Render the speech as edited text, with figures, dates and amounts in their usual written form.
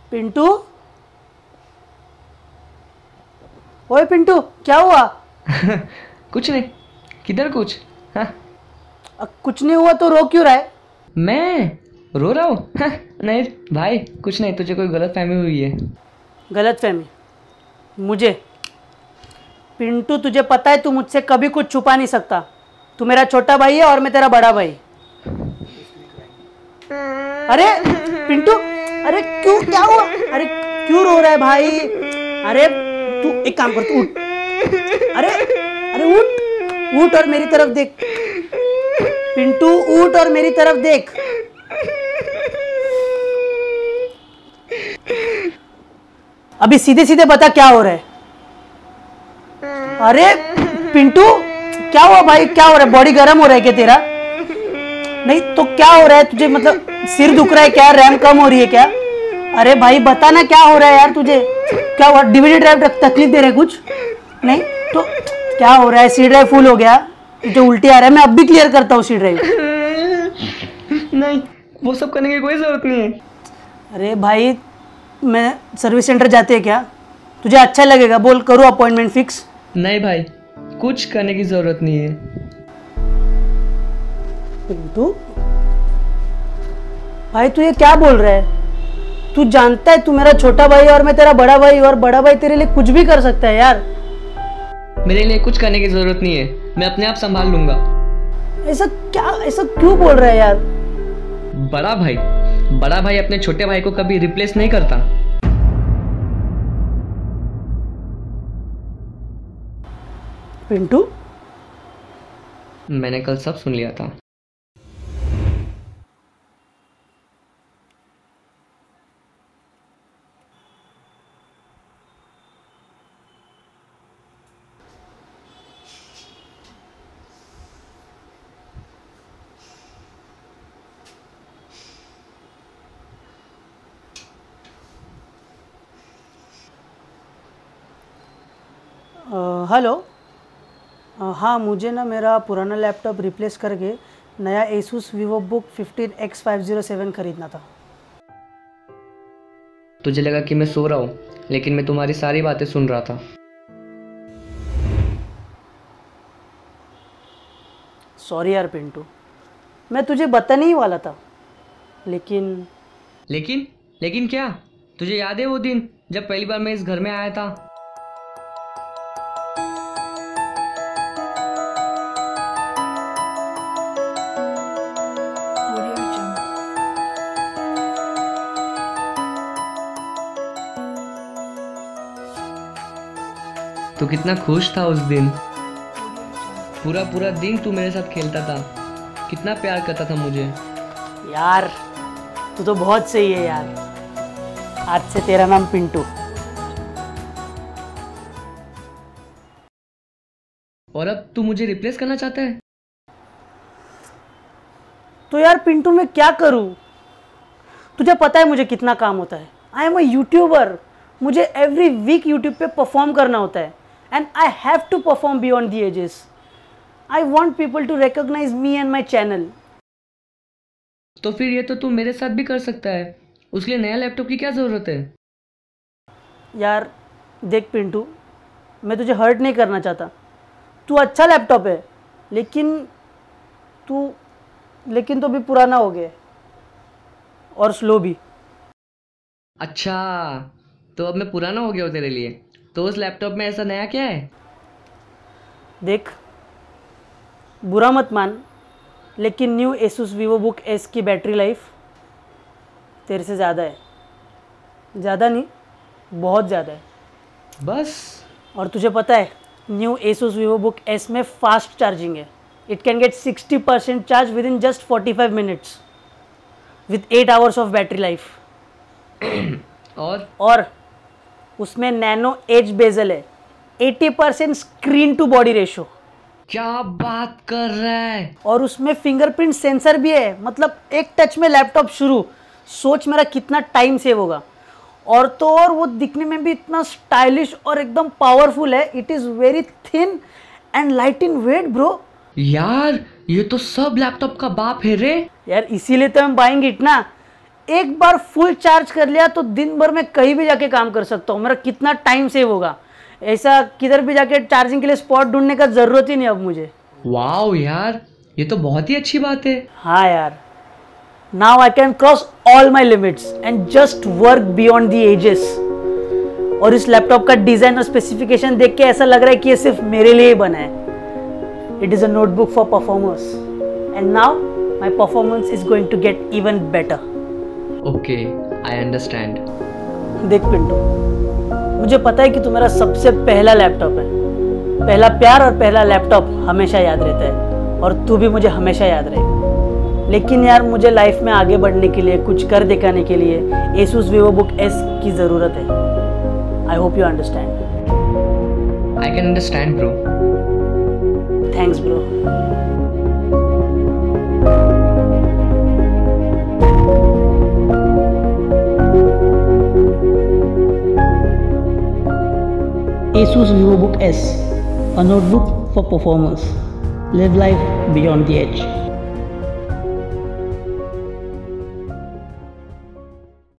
पिंटू, ओए पिंटू, क्या हुआ? कुछ नहीं। किधर कुछ? हाँ? कुछ नहीं हुआ तो रो क्यों रहा है? मैं रो रहा हूँ? नहीं भाई, कुछ नहीं, तुझे कोई गलतफहमी हुई है। गलतफहमी? मुझे? पिंटू, तुझे पता है तू मुझसे कभी कुछ छुपा नहीं सकता। तू मेरा छोटा भाई है और मैं तेरा बड़ा भाई। अरे पिंटू, अरे क्यों, क्या हुआ? अरे क्यों रो रहा है भाई? अरे तू एक काम कर, तू उठ। अरे अरे उठ, उठ और मेरी तरफ देख। पिंटू उठ और मेरी तरफ देख। अभी सीधे सीधे बता क्या हो रहा है? अरे पिंटू, क्या हुआ भाई? क्या हो रहा है? बॉडी गर्म हो रहा है क्या तेरा? नहीं तो क्या हो रहा है तुझे? मतलब सिर दुख रहा है क्या? रैम कम हो रही है क्या? अरे भाई बता ना, क्या हो रहा है यार तुझे? क्या हुआ? डीवीडी ड्राइव तकलीफ दे रहे कुछ? नहीं तो क्या हो रहा है? सी ड्राइव फुल हो गया, तुझे उल्टी आ रहा है? मैं अब भी क्लियर करता हूँ सी ड्राइव। नहीं, वो सब करने की कोई जरूरत नहीं है। अरे भाई, मैं सर्विस सेंटर जाते हैं क्या? तुझे अच्छा लगेगा? बोल, करूँ अपॉइंटमेंट फिक्स? नहीं भाई, कुछ करने की जरूरत नहीं है। पिंटू भाई, तू ये क्या बोल रहा है? तू जानता है तू मेरा छोटा भाई है और मैं तेरा बड़ा भाई, और बड़ा भाई तेरे लिए कुछ भी कर सकता है यार। मेरे लिए कुछ करने की जरूरत नहीं है, मैं अपने आप संभाल लूंगा। ऐसा क्या, ऐसा क्यों बोल रहा है यार? बड़ा भाई अपने छोटे भाई को कभी रिप्लेस नहीं करता। पिंटू, मैंने कल सब सुन लिया था। हेलो। हाँ, मुझे ना मेरा पुराना लैपटॉप रिप्लेस करके नया Asus VivoBook 15X507 खरीदना था। तुझे लगा कि मैं सो रहा हूँ, लेकिन मैं तुम्हारी सारी बातें सुन रहा था। सॉरी यार पिंटू, मैं तुझे बताने ही वाला था, लेकिन लेकिन क्या? तुझे याद है वो दिन जब पहली बार मैं इस घर में आया था? तू कितना खुश था उस दिन। पूरा दिन तू मेरे साथ खेलता था, कितना प्यार करता था मुझे। यार तू तो बहुत सही है यार। आज से तेरा नाम पिंटू। और अब तू मुझे रिप्लेस करना चाहता है? तो यार पिंटू, मैं क्या करूं? तुझे पता है मुझे कितना काम होता है। I am a YouTuber. मुझे एवरी वीक यूट्यूब पे परफॉर्म करना होता है, and I have to perform beyond the ages. I want people to recognize me and my channel. तो फिर ये तो तू मेरे साथ भी कर सकता है, उसके लिए नया लैपटॉप की क्या जरूरत है? यार देख पिंटू, मैं तुझे हर्ट नहीं करना चाहता। तू अच्छा लैपटॉप है, लेकिन तो भी पुराना हो गया और स्लो भी। अच्छा, तो अब मैं पुराना हो गया हूँ तेरे लिए। तो उस लैपटॉप में ऐसा नया क्या है? देख, बुरा मत मान, लेकिन न्यू Asus VivoBook S की बैटरी लाइफ तेरे से ज़्यादा है। ज़्यादा नहीं, बहुत ज़्यादा है बस। और तुझे पता है न्यू Asus VivoBook S में फास्ट चार्जिंग है। It can get 60% charge within just 45 minutes with 8 hours of battery life. और उसमें नैनो एज बेजल है, 80% स्क्रीन टू बॉडी रेशो। क्या बात कर रहा है? और उसमें फिंगरप्रिंट सेंसर भी है, मतलब एक टच में लैपटॉप शुरू। सोच मेरा कितना टाइम सेव होगा। और तो और वो दिखने में भी इतना स्टाइलिश और एकदम पावरफुल है। It is very thin and light in weight bro. यार ये तो सब लैपटॉप का बाप है रे। यार इसीलिए तो हम बाइंग इट ना। एक बार फुल चार्ज कर लिया तो दिन भर में कहीं भी जाके काम कर सकता हूँ। मेरा कितना टाइम सेव होगा, ऐसा किधर भी जाके चार्जिंग के लिए स्पॉट ढूंढने का ज़रूरत ही नहीं अब मुझे। वाओ यार, ये तो बहुत ही अच्छी बात है। हाँ यार, now I can cross all my limits and just work beyond the ages. और इस लैपटॉप का डिज़ाइन और स्पेसिफिकेशन देख के ऐसा लग रहा है कि ये सिर्फ मेरे लिए ही बना है। It is a notebook for performers and now my performance is going to get even better. Okay, I understand. देख पिंटू, मुझे पता है कि तू मेरा सबसे पहला लैपटॉप है। पहला प्यार और पहला लैपटॉप हमेशा याद रहता है और तू भी मुझे हमेशा याद रहेगा। लेकिन यार मुझे लाइफ में आगे बढ़ने के लिए, कुछ कर दिखाने के लिए Asus VivoBook S की ज़रूरत है। I hope you understand. I can understand bro. Thanks bro. Asus VivoBook S, a notebook for performers. Live life beyond the edge.